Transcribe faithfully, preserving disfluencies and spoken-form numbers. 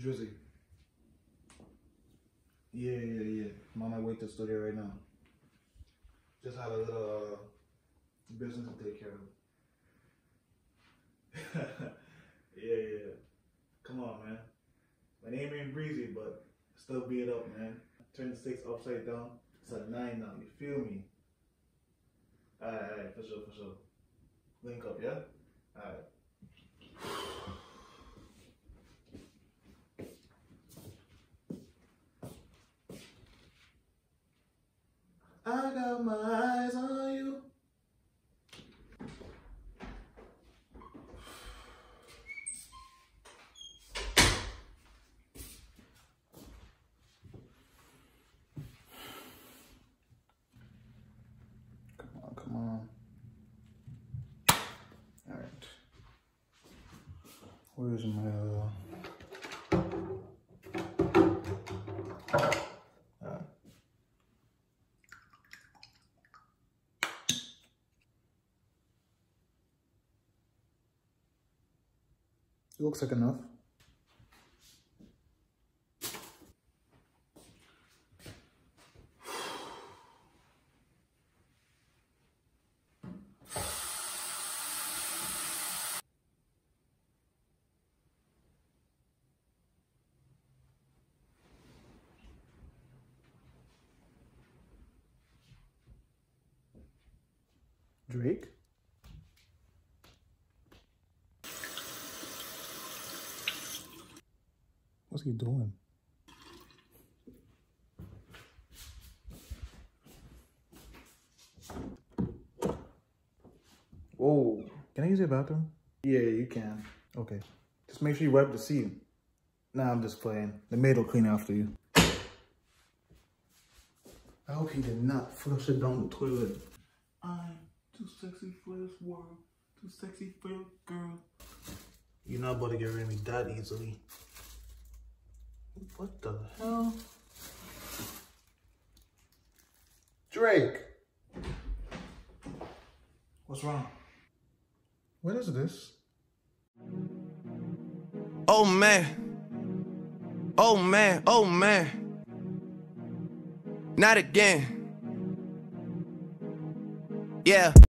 Drizzy. Yeah, yeah, yeah. I'm on my way to the studio right now. Just had a little uh, business to take care of. Yeah, yeah. Come on, man. My name ain't Breezy, but still be it up, man. Turn the six upside down. It's a nine now. You feel me? Alright, alright, for sure, for sure. Link up, yeah? Alright. I got my eyes on you. Come on, come on. All right. Where's my uh It looks like enough. Drake? What's he doing? Whoa. Can I use your bathroom? Yeah, you can. Okay. Just make sure you wipe the seat. Nah, I'm just playing. The maid will clean after you. I hope he did not flush it down the toilet. I'm too sexy for this world. Too sexy for your girl. You're not about to get rid of me that easily. What the hell? Drake! What's wrong? What is this? Oh man. Oh man, oh man. Not again. Yeah.